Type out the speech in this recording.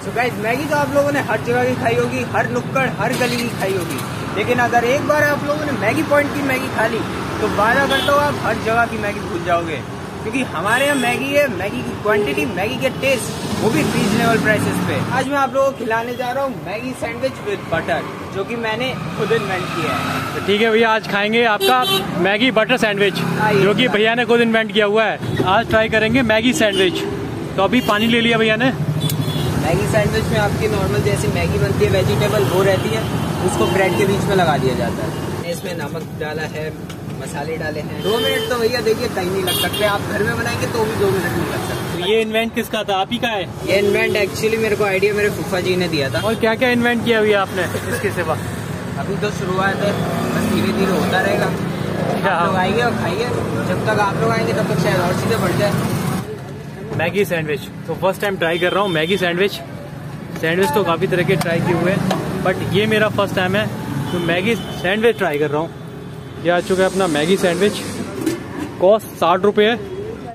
So guys, Maggi तो आप लोगों ने हर जगह की खाई होगी, हर नुक्कड़ हर गली की खाई होगी, लेकिन अगर एक बार आप लोगों ने मैगी पॉइंट की मैगी खा ली तो वादा करता हूँ आप हर जगह की मैगी भूल जाओगे, क्योंकि हमारे यहाँ मैगी है, मैगी की क्वांटिटी, मैगी के टेस्ट, वो भी रीजनेबल प्राइसेस पे। आज मैं आप लोगों को खिलाने जा रहा हूँ मैगी सैंडविच विद बटर, जो कि मैंने खुद इन्वेंट किया है। तो ठीक है भैया, आज खाएंगे आपका मैगी बटर सैंडविच, जो कि भैया ने खुद इन्वेंट किया हुआ है। आज ट्राई करेंगे मैगी सैंडविच। तो अभी पानी ले लिया भैया ने। मैगी सैंडविच में आपकी नॉर्मल जैसी मैगी बनती है, वेजिटेबल वो रहती है, उसको ब्रेड के बीच में लगा दिया जाता है। इसमें नमक डाला है, मसाले डाले हैं। 2 मिनट तो भैया देखिए कहीं नहीं लग सकते, आप घर में बनाएंगे तो भी 2 मिनट नहीं लग सकते। तो ये इन्वेंट किसका था, आप ही का है? ये इन्वेंट एक्चुअली मेरे को आइडिया मेरे फूफा जी ने दिया था। और क्या क्या इन्वेंट किया भैया आपने इसके सिवा? अभी तो शुरुआत है, बस धीरे धीरे होता रहेगा। आप लोग आएंगे और खाइए, जब तक आप लोग आएंगे तब तक शायद और चीजें बढ़ जाए। मैगी सैंडविच तो फर्स्ट टाइम ट्राई कर रहा हूँ। मैगी सैंडविच तो काफ़ी तरह के ट्राई किए हुए हैं, बट ये मेरा फर्स्ट टाइम है, तो मैगी सैंडविच ट्राई कर रहा हूँ। ये आ चुका है अपना मैगी सैंडविच। कॉस्ट 60 रुपये है।